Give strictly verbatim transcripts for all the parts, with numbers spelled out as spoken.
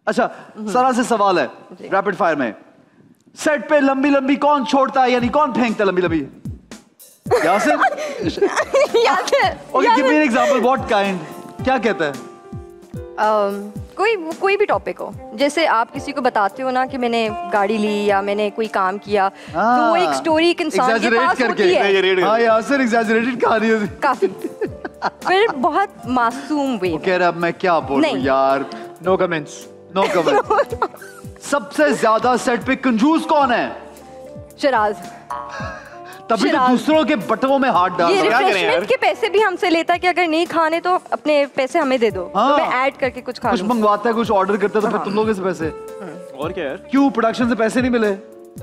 अच्छा सरल से सवाल है रैपिड फायर में, सेट पे लंबी लंबी कौन छोड़ता है, यानी कौन फेंकता है लंबी लंबी? Yasir? Yasir. Okay give me an example, what kind, क्या कहता है? um, कोई कोई भी टॉपिक हो, जैसे आप किसी को बताते हो ना कि मैंने गाड़ी ली या मैंने कोई काम किया, तो वो एक स्टोरी एक इंसान के पास होती है। हाँ यासिर एग्जैजरेटेड कहानी होती काफी फिर बहुत मासूम वे। कह रहा अब मैं क्या बोलूं यार, नो कमेंट्स नो कमेंट्स। सबसे ज्यादा सेट पे कंजूस कौन है? शराज। तभी तो दूसरों के बटवों में हाथ डाल ये रिफ्रेशमेंट के पैसे भी हमसे लेता है कि अगर नहीं खाने तो अपने पैसे हमें दे दो। हाँ। तो मैं ऐड करके कुछ खा कुछ मंगवाता है, कुछ ऑर्डर करता है, तो फिर तुम लोग इस पैसे और क्या यार, क्यों प्रोडक्शन से पैसे नहीं मिले?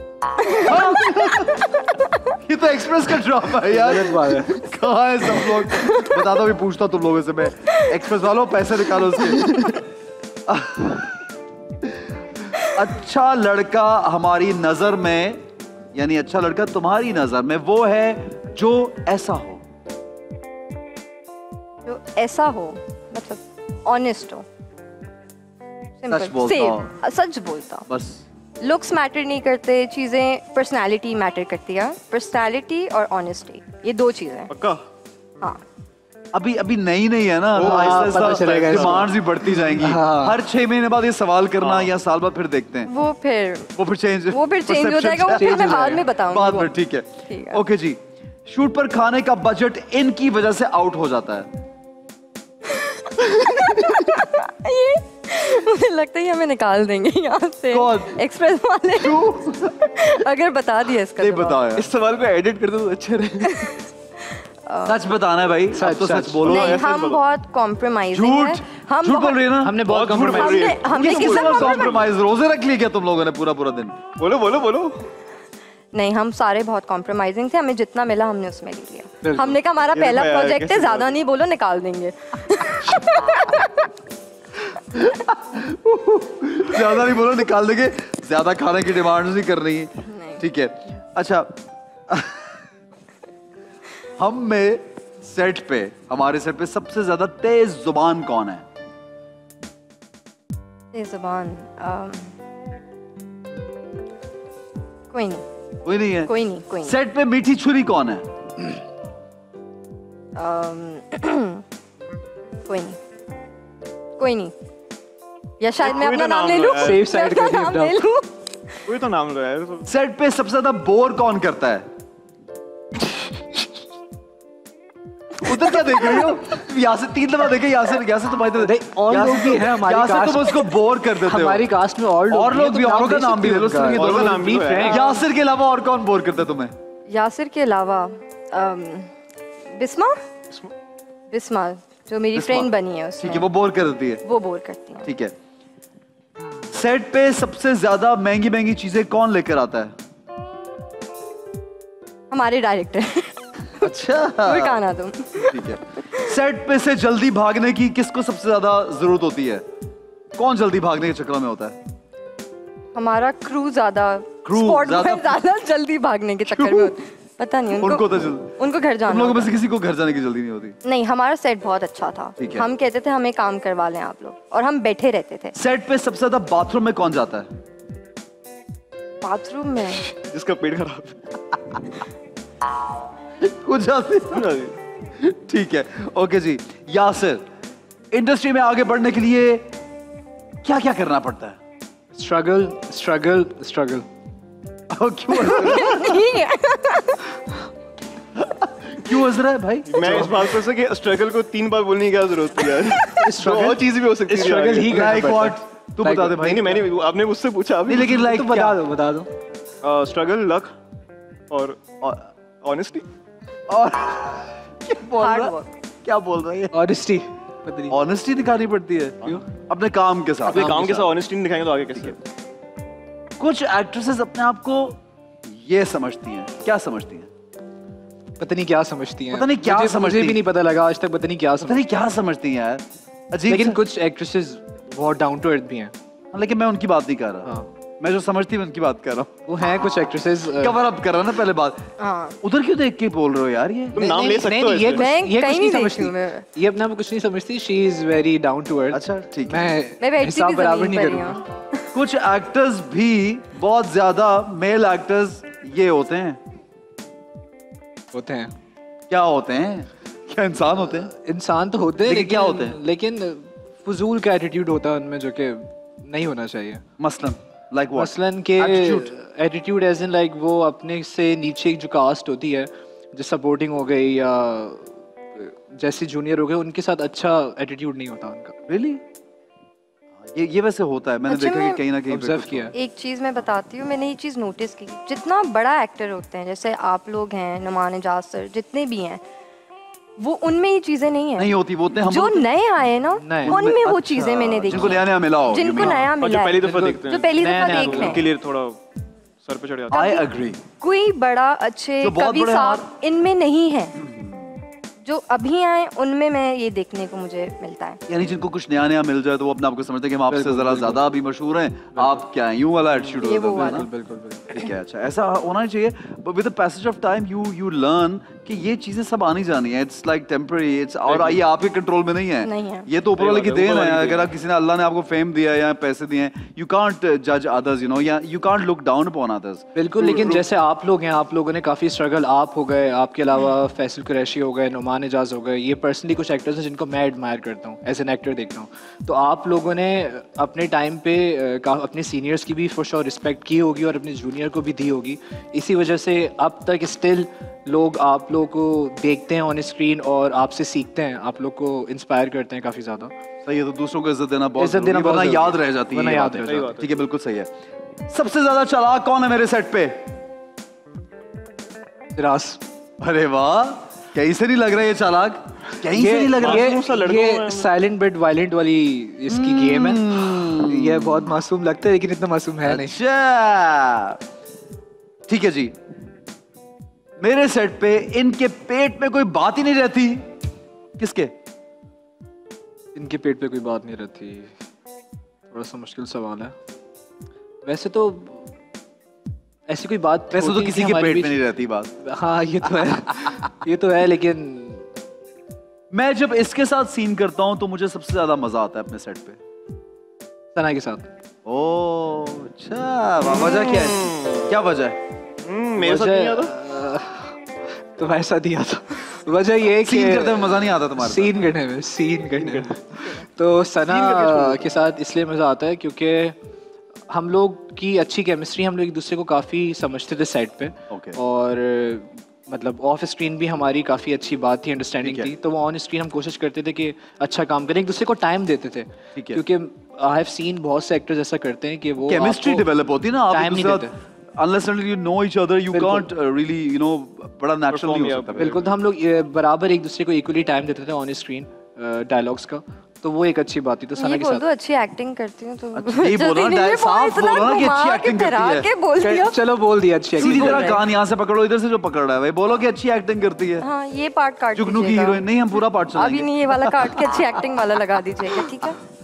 ये तो एक्सप्रेस का ड्रामा है यार, कहाँ है सब लोग? बता दो, भी पूछता तुम लोगों से मैं, एक्सप्रेस वालों पैसे निकालो उसके। अच्छा लड़का हमारी नजर में, यानी अच्छा लड़का तुम्हारी नजर में वो है जो ऐसा हो, जो ऐसा हो मतलब ऑनेस्ट हो, सच बोलता हो, सच बोलता हो। बस लुक्स मैटर नहीं करते, चीजें पर्सनालिटी मैटर करती है। पर्सनालिटी और ऑनेस्टी ये दो चीजें। पक्का? हाँ। अभी अभी नई नहीं है ना, डिमांड्स भी बढ़ती जाएंगी। हाँ। हर छह महीने बाद ये सवाल करना, हाँ। या साल बाद फिर देखते हैं। वो फिर वो फिर चेंज वो फिर चेंज हो जाएगा, वो फिर मैं बाद में बताऊंगी। बाद में ठीक है। ओके जी, शूट पर खाने का बजट इनकी वजह से आउट हो जाता है। ये मुझे लगता है हमें निकाल देंगे यहाँ से। कौन? एक्सप्रेस वाले। अगर बता दिया इसका, नहीं बताया। इस सवाल को एडिट कर दो तो अच्छा रहेगा। सच बताना है भाई, सच तो सच बोलो। नहीं, हम बहुत कॉम्प्रोमाइजिंग हैं। हम झूठ बोल रही है ना? हमने बहुत कॉम्प्रोमाइज हमने हमने किस तरह कॉम्प्रोमाइज? रोजे रख लिए क्या तुम लोगों ने पूरा पूरा दिन? बोलो बोलो बोलो। नहीं, हम सारे बहुत कॉम्प्रोमाइजिंग थे, हमें जितना मिला हमने उसमें ले लिया। हमने कहा हमारा पहला प्रोजेक्ट है, ज्यादा नहीं बोलो, निकाल देंगे। ज्यादा नहीं बोलो, निकाल देंगे। ज्यादा खाने की डिमांड नहीं कर रही है, ठीक है। अच्छा हम में सेट पे, हमारे सेट पे सबसे ज्यादा तेज जुबान कौन है? तेज जुबान कोई नहीं। कोई नहीं है? कोई नहीं, कोई नहीं। सेट पे मीठी छुरी कौन है? कोई नहीं, कोई नहीं। या शायद मैं अपना नाम ले लूं? सेफ साइड का नाम ले लूं? कोई तो नाम लो यार। सेट पे सबसे ज्यादा बोर कौन करता है? उधर क्या देख रही हो? यहाँ से तीन दफा देखे, यहाँ से यहाँ से तुम्हारी तरफ और लोग भी हैं हमारी कास्ट। यहाँ से तुम उसको बोर कर देते हो। हमारी कास्ट में और लोग और लोग भी, औरों का नाम भी ले लो। यासिर के अलावा और कौन बोर करता है तुम्हें? यासिर के अलावा बिस्मा, बिस्मा जो मेरी फ्रेंड बनी है, ठीक है, वो बोर कर देती है। वो बोर करती है, ठीक है। सेट पे सबसे ज्यादा महंगी महंगी चीजें कौन लेकर आता है? हमारे डायरेक्टर। अच्छा, वो कहना तुम। ठीक है। सेट पे से जल्दी भागने की किसको सबसे ज्यादा जरूरत होती है? कौन जल्दी भागने के चक्कर में होता है? हमारा क्रू ज्यादा, क्रू ज्यादा ज्यादा जल्दी भागने के चक्कर में होता है। पता नहीं उनको, उनको तो जल्दी, उनको घर जाना। तुम लोगों में से किसी को घर जाने की जल्दी नहीं होती? नहीं, हमारा सेट बहुत अच्छा था। हम कहते थे हमें काम करवा लें आप लोग, और हम बैठे रहते थे। सेट पे सबसे ज्यादा बाथरूम में कौन जाता है? बाथरूम में जिसका पेट खराब कुछ जाते। ठीक है, ओके जी। यासिर, इंडस्ट्री में आगे बढ़ने के लिए क्या क्या करना पड़ता है? Struggle struggle struggle. क्यों क्यों हंस रहा है भाई? मैं इस बात पर से कि स्ट्रगल को तीन बार बोलने की क्या जरूरत है यार? स्ट्रगल और चीज भी हो सकती है। स्ट्रगल ही लाइक व्हाट? तू बता दे भाई। नहीं मैंने, आपने मुझसे पूछा अभी। लेकिन लाइक तो बता दो, बता दो। स्ट्रगल, लक और ऑनेस्टी। और क्या बोल रहा है? क्या बोल रहा है? ऑनेस्टी। ऑनेस्टी दिखानी पड़ती है अपने काम के साथ। अपने काम के साथ ऑनेस्टी नहीं दिखाएंगे तो आगे कैसे? कुछ एक्ट्रेसेस अपने आप को ये समझती हैं, क्या समझती हैं? पता नहीं क्या समझती हैं। पता नहीं क्या समझती हैं। मुझे भी नहीं पता लगा आज तक, पता नहीं क्या पता नहीं क्या समझती हैं यार, अजीब। लेकिन कुछ एक्ट्रेसेस बहुत डाउन टू अर्थ भी हैं। लेकिन मैं उनकी बात नहीं कर रहा। मैं जो समझती हूँ उनकी बात कर रहा हूँ। वो हैं कुछ एक्ट्रेसेस कवर अप कर रहा ना पहले बात। हाँ उधर क्यों देख के बोल रहे हो यार ये? तुम नाम ले सकते हो ये इसमें। कुछ मैं ये कुछ कहीं नहीं नहीं समझती, देखती हूँ मैं। ये अपने आप को कुछ नहीं समझती। She is very down to earth. अच्छा ठीक है। मैं मैं बैठती हिसाब भी बराबर जमीन नहीं पर ही करूँगा। हूँ। कुछ एक्टर्स भी बहुत ज्यादा मेल एक्टर्स ये होते हैं। होते हैं, क्या होते हैं? क्या इंसान होते हैं? इंसान तो होते हैं लेकिन क्या होते हैं? लेकिन फजूल का एटीट्यूड होता है उनमें जो कि नहीं होना चाहिए। मसलन लाइक व्हाट? मसलन के Attitude. Attitude as in like वो अपने से नीचे जो कास्ट होती है, जो सपोर्टिंग हो गई या जैसे जूनियर हो गए, उनके साथ अच्छा एटीट्यूड नहीं होता उनका। रियली? ये ये वैसे होता है, मैंने अच्छा, देखा कि मैं कहीं ना कहीं पे ऑब्जर्व कुछ किया है। एक चीज़ मैं बताती हूँ, मैंने ये चीज़ नोटिस की, जितना बड़ा एक्टर होते हैं, जैसे आप लोग हैं, नुमान एजाज सर, जितने भी हैं, वो उनमें ये चीज़ें नहीं है। नहीं होती, वो होते हैं हम जो लोग- नए आए ना, नए। उनमें वो अच्छा, चीज़ें मैंने देखी जिनको हैं। नया नया मिला हो, जिनको you mean? नया और जो मिला पहली है, दफा देखते जो हैं पहली नया दफा नया देख रहे उनके हैं, लिए थोड़ा सर पे चढ़ जाता है। I agree. कोई बड़ा अच्छे जो बहुत कवि बड़े साहब इनमें नहीं है। जो अभी आए उनमें मैं ये देखने को मुझे मिलता है। यानी जिनको कुछ नया नया मिल जाए तो वो अपने आप को समझते हैं कि हम आपसे बिल्कुल, जरा बिल्कुल। ज्यादा भी मशहूर हैं, आप क्या हैं, यूं वाला एटीट्यूड ये होता वो है वाला। ना? बिल्कुल बिल्कुल। ठीक है, अच्छा ऐसा होना चाहिए। But with the passage of time you you learn कि ये चीजें सब आनी जानी है। इट्स लाइक टेम्पररी, इट्स और ये आपके कंट्रोल में नहीं है। नहीं है। ये तो ऊपर सही वाले बात की है, देन ऊपर है। वाले की अगर देन आप किसी ने, अल्लाह ने आपको फेम दिया या पैसे दिए हैं, यू कांट जज अदर्स, यू नो, या you can't look down upon others. बिल्कुल, लेकिन जैसे आप लोग हैं, आप लोगों ने काफ़ी स्ट्रगल, आप हो गए, आपके अलावा फैसल कुरैशी हो गए, नुमान एजाज हो गए, ये पर्सनली कुछ एक्टर्स हैं जिनको मैं एडमायर करता हूँ, एज एन एक्टर देखता हूँ। तो आप लोगों ने अपने टाइम पे अ, का- अपने सीनियर्स की भी फॉर श्योर रिस्पेक्ट की होगी और अपने जूनियर को भी दी होगी। इसी वजह से अब तक स्टिल लोग आप लोगों को देखते हैं ऑन स्क्रीन और आपसे सीखते हैं, आप लोग को इंस्पायर करते हैं काफ़ी ज़्यादा। सही है, तो दूसरों को इज्जत देना बहुत इज्जत देना जरूरी है, वरना बहुत याद जरूरी रह जाती है। वरना ये याद बात रह है। जाती है। ठीक है, बिल्कुल सही है। सबसे ज्यादा चालाक कौन है मेरे सेट पे? रास, अरे वाह, कहीं से नहीं लग रहा है ये चालाक, कहीं से नहीं लग रहा। मासूम सा लड़का हुआ ये है। साइलेंट बट वायलेंट वाली इसकी गेम है। ये बहुत मासूम लगता है लेकिन इतना मासूम है नहीं। अच्छा ठीक है जी, मेरे सेट पे इनके पेट में कोई बात ही नहीं रहती। किसके? इनके पेट पे कोई बात नहीं रहती। थोड़ा सा मुश्किल सवाल है। वैसे तो ऐसी कोई बात वैसे तो होती है किसी कि के हमारे पेट में बीच- नहीं रहती बात। हाँ ये तो है, ये तो है, लेकिन मैं जब इसके साथ सीन करता हूं तो मुझे सबसे ज्यादा मजा आता है अपने सेट पे। सना के साथ। ओ अच्छा, वाह, वजह क्या है? क्या वजह है? हम्म, मेरे साथ नहीं आता। वजह- तुम्हारे साथ ही आता। वजह ये है कि सीन करते में मजा नहीं आता तुम्हारे साथ? सीन करने में सीन करने में तो सना के साथ इसलिए मज़ा आता है क्योंकि हम लोग की अच्छी केमिस्ट्री, हम लोग एक दूसरे को काफ़ी समझते थे सेट पे। Okay. और मतलब ऑफ स्क्रीन भी हमारी काफ़ी अच्छी बात थी, अंडरस्टैंडिंग ठीक है। थी। तो वो ऑन स्क्रीन हम कोशिश करते थे कि अच्छा काम करें, एक दूसरे को टाइम देते थे। ठीक है। क्योंकि आई हैव सीन बहुत से एक्टर्स ऐसा करते हैं कि वो केमिस्ट्री आपको डेवलप होती है ना, आप एक time नहीं दूसरे देते। unless until you know each other, you बिल्कुल। can't uh, really, you know, बड़ा नेचुरल नहीं हो Perform, सकता। yeah, बिल्कुल। तो हम लोग ये बराबर एक दूसरे को इक्वली टाइम देते थे ऑन स्क्रीन डायलॉग्स का, तो वो एक अच्छी बात थी। तो सना ये के बोल साथ दो अच्छी एक्टिंग करती हूँ तो अच्छा, यही बोलो ना, जल्दी नहीं, साफ इतना बोलो ना कि अच्छी घुमा के acting करती फिरा है। के बोल दिया। चलो बोल दिया अच्छी सीधी एक्टिंग। तरह कान यहाँ से पकड़ो, इधर से जो पकड़ रहा है भाई, बोलो कि अच्छी एक्टिंग करती है। हाँ ये पार्ट काट जुगनू की दीजिएगा। हीरोइन नहीं, हम पूरा पार्ट अभी चलाएंगे। नहीं, ये वाला काट के अच्छी एक्टिंग वाला लगा दीजिएगा, ठीक है?